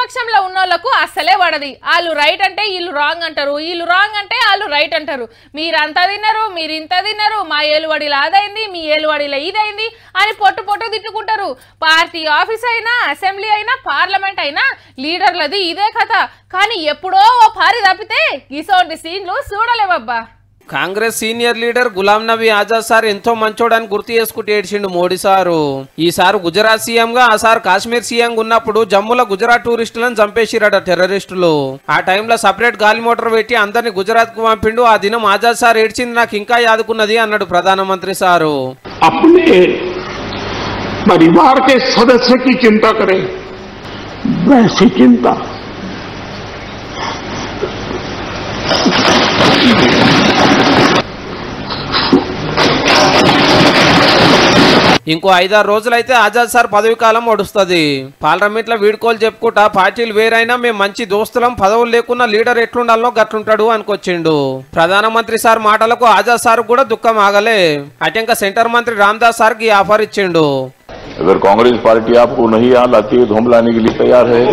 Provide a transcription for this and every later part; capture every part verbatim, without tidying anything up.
ప్రతిపక్షంలో ఉన్న వాళ్ళకు అస్సలే పడది. వాళ్ళు రైట్ అంటే వీళ్ళు రాంగ్ అంటారు, వీళ్ళు రాంగ్ అంటే వాళ్ళు రైట్ అంటారు. మీరంతా తిన్నారు, మీరు ఇంత తిన్నారు, మా ఏలువడిలో అదైంది, మీ ఏలువడిలో ఇదైంది అని పొట్టు పొట్టు తిట్టుకుంటారు. పార్టీ ఆఫీస్ అయినా, అసెంబ్లీ అయినా, పార్లమెంట్ అయినా లీడర్లది ఇదే కథ. కానీ ఎప్పుడో ఓ పారి తప్పితే ఇసోంటి సీన్లు చూడలేవబ్బా. Congress senior leader Ghulam Nabi Azad sir ఎంతో మంచోడని గుర్తు చేసుకుంటూ ఏడ్చిండు మోడీ సారు. ఈసారి గుజరాత్ సీఎం గా, ఆ సార్ కాశ్మీర్ సీఎం ఉన్నప్పుడు జమ్మూలో గుజరాత్ టూరిస్టులను చంపేసిరట టెర్రరిస్టులు. ఆ టైంలో సపరేట్ గాలి మోటార్ పెట్టి అందరిని గుజరాత్ కు పంపిండు. ఆ దినం ఆజాద్ సార్ ఏడ్చింది నాకు ఇంకా యాదుకున్నది అన్నాడు ప్రధానమంత్రి సారు. अपने परिवार के सदस्य की चिंता करें, वैसी चिंता ఇంకో ఐదారు రోజులైతే ఆజాద్ సార్ పదవి కాలం ఒడుస్తుంది. పార్లమెంట్ లో వీడుకోలు చెప్పుకుంటా పార్టీలు వేరైనా మేము మంచి దోస్తులం, పదవులు లేకున్నా లీడర్ ఎట్లుండాలో గట్లుంటాడు అనుకొచ్చిండు. ప్రధానమంత్రి సార్ మాటలకు ఆజాద్ సార్ కూడా దుఃఖం ఆగలే. అటెంక సెంటర్ మంత్రి రామదాస్ సార్ కి ఆఫర్ ఇచ్చిండు. अगर कांग्रेस पार्टी आपको नहीं यहाँ लाती है तो हम लाने के लिए तैयार है.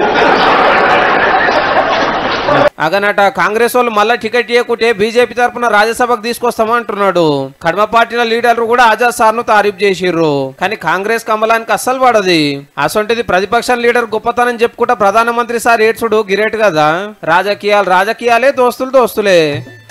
అగనట కాంగ్రెస్ వాళ్ళు మళ్ళా టికెట్ ఇవ్వకుంటే బీజేపీ తరఫున రాజ్యసభకు తీసుకొస్తామంటున్నాడు. కడమ పార్టీల లీడర్లు కూడా ఆజాద్ సార్ ను తారీఫ్ చేసిర్రు. కానీ కాంగ్రెస్ కమలానికి అస్సలు పడది. అసొంటిది ప్రతిపక్ష లీడర్ గొప్పతనం చెప్పుకుంటా ప్రధానమంత్రి సార్ ఏడ్చుడు గిరేట్ కదా. రాజకీయాలు రాజకీయాలే, దోస్తులు దోస్తులే.